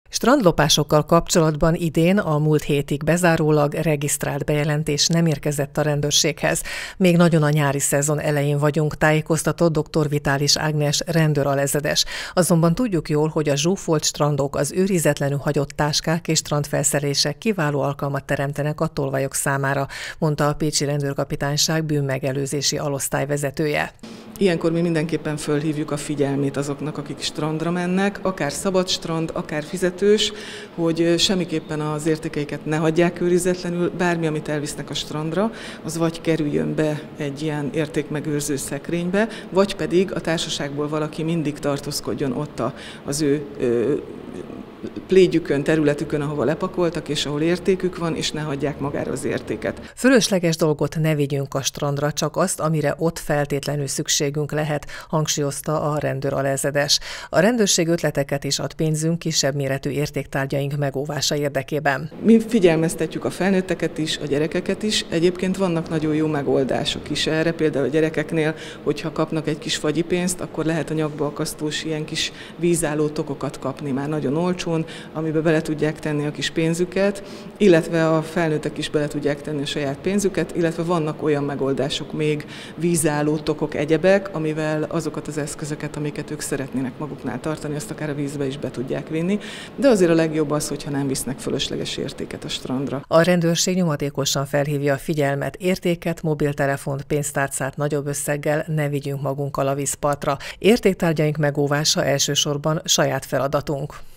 Strandlopásokkal kapcsolatban idén a múlt hétig bezárólag regisztrált bejelentés nem érkezett a rendőrséghez. Még nagyon a nyári szezon elején vagyunk, tájékoztatott dr. Vitális Ágnes rendőralezredes. Azonban tudjuk jól, hogy a zsúfolt strandok, az őrizetlenül hagyott táskák és strandfelszerelések kiváló alkalmat teremtenek a tolvajok számára, mondta a pécsi rendőrkapitányság bűnmegelőzési alosztály vezetője. Ilyenkor mi mindenképpen fölhívjuk a figyelmét azoknak, akik strandra mennek, akár szabad strand, akár fizetős, hogy semmiképpen az értékeiket ne hagyják őrizetlenül, bármi, amit elvisznek a strandra, az vagy kerüljön be egy ilyen értékmegőrző szekrénybe, vagy pedig a társaságból valaki mindig tartózkodjon ott az ő plédjükön, területükön, ahova lepakoltak, és ahol értékük van, és ne hagyják magára az értéket. Fölösleges dolgot ne vigyünk a strandra, csak azt, amire ott feltétlenül szükségünk lehet, hangsúlyozta a rendőralezredes. A rendőrség ötleteket is ad pénzünk kisebb méretű értéktárgyaink megóvása érdekében. Mi figyelmeztetjük a felnőtteket is, a gyerekeket is. Egyébként vannak nagyon jó megoldások is erre, például a gyerekeknél, hogyha kapnak egy kis fagyipénzt, akkor lehet a nyakba akasztós ilyen kis vízálló tokokat kapni már nagyon olcsón, amiben bele tudják tenni a kis pénzüket, illetve a felnőttek is bele tudják tenni a saját pénzüket, illetve vannak olyan megoldások még, vízálló tokok, egyebek, amivel azokat az eszközöket, amiket ők szeretnének maguknál tartani, azt akár a vízbe is be tudják vinni, de azért a legjobb az, hogyha nem visznek fölösleges értéket a strandra. A rendőrség nyomatékosan felhívja a figyelmet, értéket, mobiltelefont, pénztárcát nagyobb összeggel ne vigyünk magunkkal a vízpartra. Értéktárgyaink megóvása elsősorban saját feladatunk.